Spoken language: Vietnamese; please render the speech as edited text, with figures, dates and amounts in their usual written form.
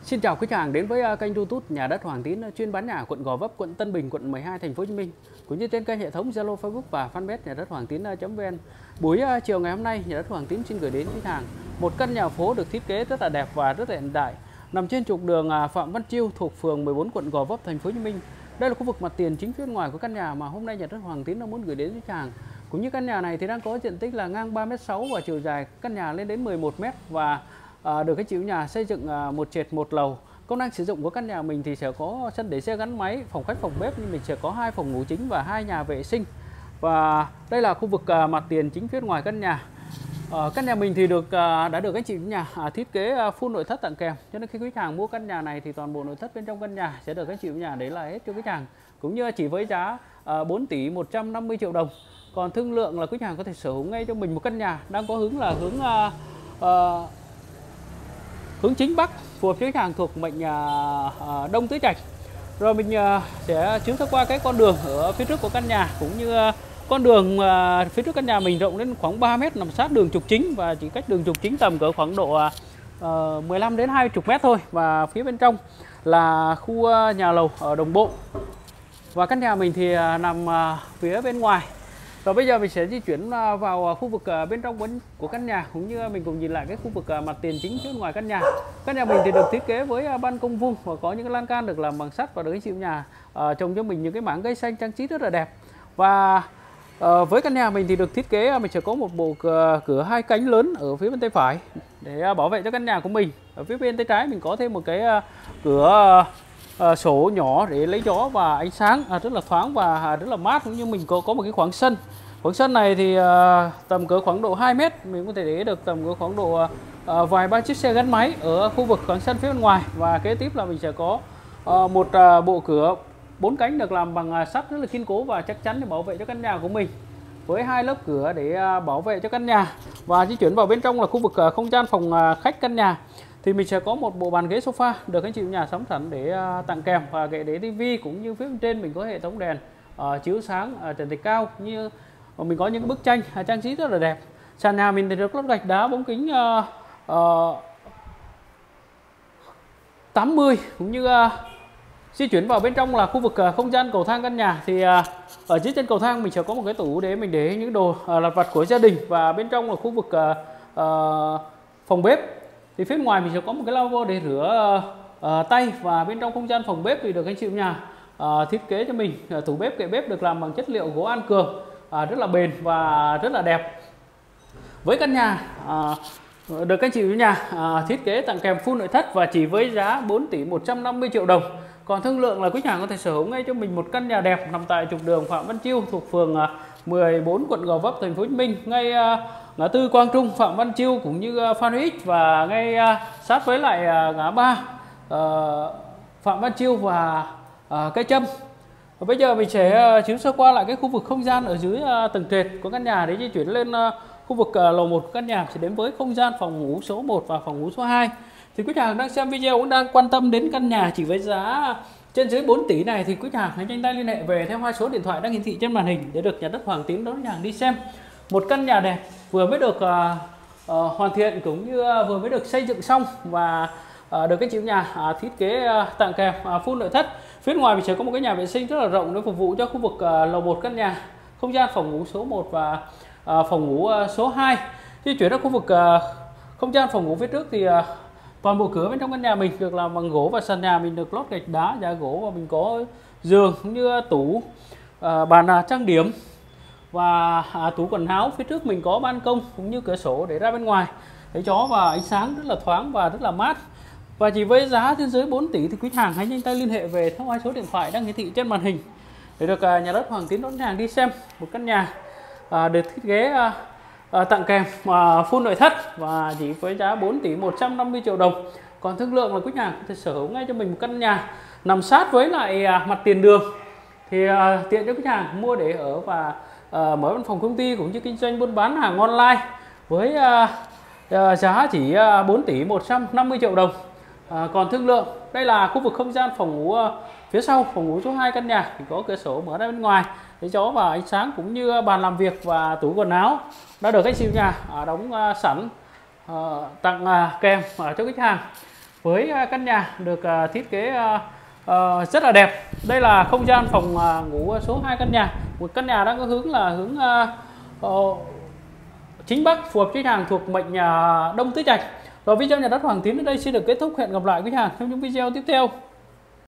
Xin chào quý khách hàng đến với kênh YouTube Nhà đất Hoàng Tín, chuyên bán nhà quận Gò Vấp, quận Tân Bình, quận 12, thành phố Hồ Chí Minh, cũng như trên kênh hệ thống Zalo, Facebook và fanpage Nhà đất Hoàng Tín.vn. Buổi chiều ngày hôm nay, Nhà đất Hoàng Tín xin gửi đến khách hàng một căn nhà phố được thiết kế rất là đẹp và rất là hiện đại, nằm trên trục đường Phạm Văn Chiêu thuộc phường 14, quận Gò Vấp, thành phố Hồ Chí Minh. Đây là khu vực mặt tiền chính phía ngoài của căn nhà mà hôm nay Nhà đất Hoàng Tín muốn gửi đến khách hàng. Cũng như căn nhà này thì đang có diện tích là ngang 3m6 và chiều dài căn nhà lên đến 11m và được cái chủ nhà xây dựng một trệt một lầu. Công năng sử dụng của căn nhà mình thì sẽ có sân để xe gắn máy, phòng khách, phòng bếp, nhưng mình sẽ có 2 phòng ngủ chính và 2 nhà vệ sinh. Và đây là khu vực mặt tiền chính phía ngoài căn nhà. Căn nhà mình thì đã được anh chị nhà thiết kế full nội thất tặng kèm, cho nên khi khách hàng mua căn nhà này thì toàn bộ nội thất bên trong căn nhà sẽ được anh chị nhà để lại hết cho khách hàng, cũng như chỉ với giá 4 tỷ 150 triệu đồng. Còn thương lượng là khách hàng có thể sở hữu ngay cho mình một căn nhà đang có hướng là hướng chính bắc, phù hợp với khách hàng thuộc mệnh Đông Tứ Trạch. Rồi mình sẽ chiếu qua cái con đường ở phía trước của căn nhà, cũng như con đường phía trước căn nhà mình rộng đến khoảng 3 mét, nằm sát đường trục chính và chỉ cách đường trục chính tầm cỡ khoảng độ 15 đến 20 mét thôi. Và phía bên trong là khu nhà lầu ở đồng bộ. Và căn nhà mình thì nằm phía bên ngoài. Và bây giờ mình sẽ di chuyển vào khu vực bên trong của căn nhà, cũng như mình cùng nhìn lại cái khu vực mặt tiền chính phía ngoài căn nhà. Căn nhà mình thì được thiết kế với ban công vuông và có những cái lan can được làm bằng sắt, và được anh chị nhà trồng cho mình những cái mảng cây xanh trang trí rất là đẹp. Và với căn nhà mình thì được thiết kế mình sẽ có một bộ cửa 2 cánh lớn ở phía bên tay phải để bảo vệ cho căn nhà của mình. Ở phía bên tay trái mình có thêm một cái cửa sổ nhỏ để lấy gió và ánh sáng rất là thoáng và rất là mát, cũng như mình có một cái khoảng sân. Khoảng sân này thì tầm cỡ khoảng độ 2 mét, mình có thể để được tầm cỡ khoảng độ vài ba chiếc xe gắn máy ở khu vực khoảng sân phía bên ngoài. Và kế tiếp là mình sẽ có một bộ cửa 4 cánh được làm bằng sắt rất là kiên cố và chắc chắn để bảo vệ cho căn nhà của mình, với 2 lớp cửa để bảo vệ cho căn nhà. Và di chuyển vào bên trong là khu vực không gian phòng khách căn nhà, thì mình sẽ có một bộ bàn ghế sofa được anh chị nhà sắm sẵn để tặng kèm, và kệ để tivi, cũng như phía bên trên mình có hệ thống đèn chiếu sáng trần thạch cao, như mình có những bức tranh trang trí rất là đẹp. Sàn nhà mình thì được lót gạch đá bóng kính 80, cũng như di chuyển vào bên trong là khu vực không gian cầu thang căn nhà, thì ở dưới chân cầu thang mình sẽ có một cái tủ để mình để những đồ lặt vặt của gia đình. Và bên trong là khu vực phòng bếp, thì phía ngoài mình sẽ có một cái lavabo để rửa tay. Và bên trong không gian phòng bếp thì được anh chị nhà thiết kế cho mình tủ bếp, kệ bếp được làm bằng chất liệu gỗ An Cường, rất là bền và rất là đẹp. Với căn nhà được anh chị nhà thiết kế tặng kèm full nội thất và chỉ với giá 4 tỷ 150 triệu đồng. Còn thương lượng là quý khách hàng có thể sở hữu ngay cho mình một căn nhà đẹp nằm tại trục đường Phạm Văn Chiêu thuộc phường 14, quận Gò Vấp, thành phố Hồ Chí Minh, ngay ngã tư Quang Trung, Phạm Văn Chiêu, cũng như Phan Huy Ích, và ngay sát với lại ngã ba Phạm Văn Chiêu và Cây Trâm. Và bây giờ mình sẽ chiếu sơ qua lại cái khu vực không gian ở dưới tầng trệt của căn nhà để di chuyển lên khu vực lầu 1 của căn nhà, sẽ đến với không gian phòng ngủ số 1 và phòng ngủ số 2. Thì quý khách hàng đang xem video cũng đang quan tâm đến căn nhà chỉ với giá trên dưới 4 tỷ này, thì quý khách hàng hãy nhanh tay liên hệ về theo 2 số điện thoại đang hiển thị trên màn hình để được Nhà đất Hoàng Tín đón khách hàng đi xem một căn nhà đẹp vừa mới được hoàn thiện, cũng như vừa mới được xây dựng xong, và được cái chủ nhà thiết kế tặng kèm full nội thất. Phía ngoài mình sẽ có một cái nhà vệ sinh rất là rộng để phục vụ cho khu vực lầu 1 căn nhà, không gian phòng ngủ số 1 và phòng ngủ số 2. Di chuyển ra khu vực không gian phòng ngủ phía trước thì toàn bộ cửa bên trong căn nhà mình được làm bằng gỗ, và sàn nhà mình được lót gạch đá giá gỗ, và mình có giường cũng như tủ, bàn trang điểm và tủ quần áo. Phía trước mình có ban công cũng như cửa sổ để ra bên ngoài để gió và ánh sáng rất là thoáng và rất là mát. Và chỉ với giá trên dưới 4 tỷ thì quý hàng hãy nhanh tay liên hệ về theo 2 số điện thoại đang hiển thị trên màn hình để được Nhà đất Hoàng Tín đón khách hàng đi xem một căn nhà được thiết kế tặng kèm full nội thất và chỉ với giá 4 tỷ 150 triệu đồng. Còn thương lượng là quý hàng có thể sở hữu ngay cho mình một căn nhà nằm sát với lại mặt tiền đường, thì tiện cho khách hàng mua để ở và mở văn phòng công ty cũng như kinh doanh buôn bán hàng online với giá chỉ 4 tỷ 150 triệu đồng. Còn thương lượng, đây là khu vực không gian phòng ngủ phía sau, phòng ngủ số 2 căn nhà, thì có cửa sổ mở ra bên ngoài để gió và ánh sáng, cũng như bàn làm việc và tủ quần áo đã được anh siêu nhà đóng sẵn tặng kèm cho khách hàng. với căn nhà được thiết kế rất là đẹp. Đây là không gian phòng ngủ số 2 căn nhà. Một căn nhà đang có hướng là hướng chính bắc, phù hợp với khách hàng thuộc mệnh Đông Tứ Trạch. Rồi video nhà đất Hoàng Tín đến đây xin được kết thúc. Hẹn gặp lại quý khách hàng trong những video tiếp theo.